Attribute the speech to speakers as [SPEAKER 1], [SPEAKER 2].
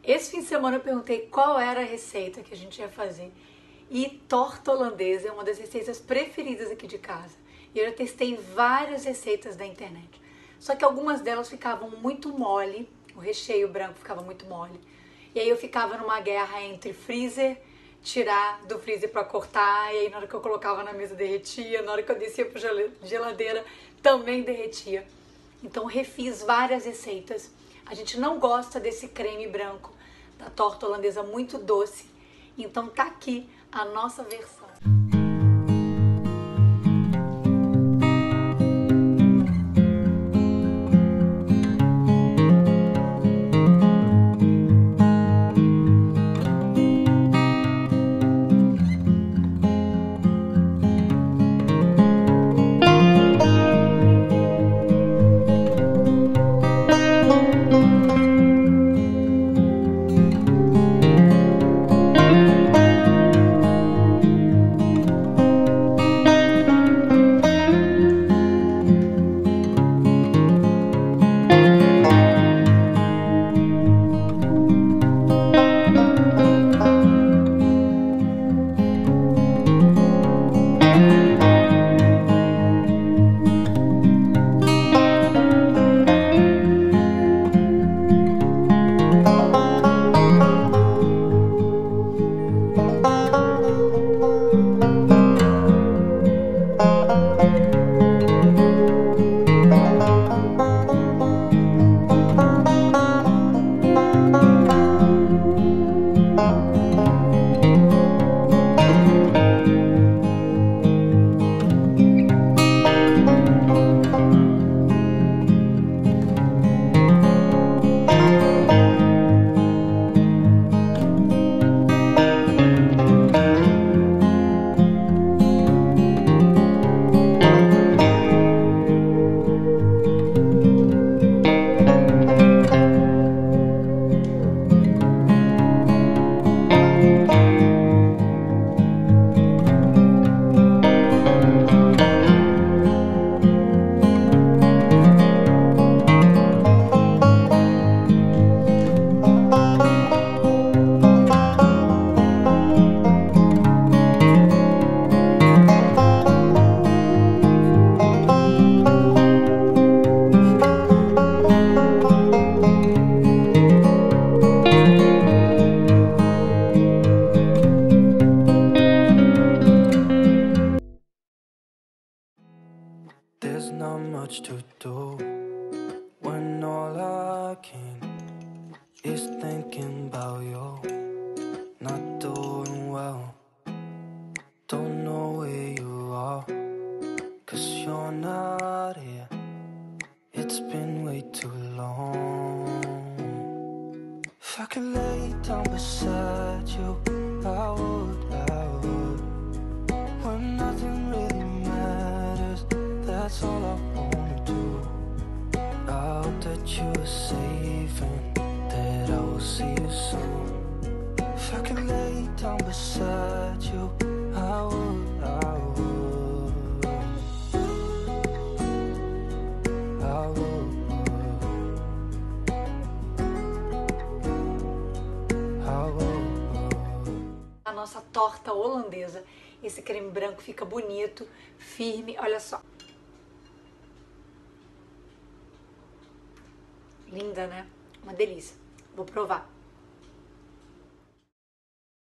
[SPEAKER 1] Esse fim de semana eu perguntei qual era a receita que a gente ia fazer. E torta holandesa é uma das receitas preferidas aqui de casa. E eu já testei várias receitas da internet. Só que algumas delas ficavam muito mole, o recheio branco ficava muito mole. E aí eu ficava numa guerra entre freezer, tirar do freezer para cortar, e aí na hora que eu colocava na mesa derretia, na hora que eu descia para geladeira também derretia. Então refiz várias receitas. A gente não gosta desse creme branco da torta holandesa muito doce. Então tá aqui a nossa versão.
[SPEAKER 2] There's not much to do when all I can is thinking about you. Not doing well, don't know where you are, 'cause you're not here. It's been way too long. If I could lay down beside you, I would. When nothing really matters, that's all I wanna do. I hope that you are safe and that I will see you soon. If I could lay down beside you, I would.
[SPEAKER 1] A nossa torta holandesa, esse creme branco fica bonito, firme, olha só. Linda, né? Uma delícia. Vou provar.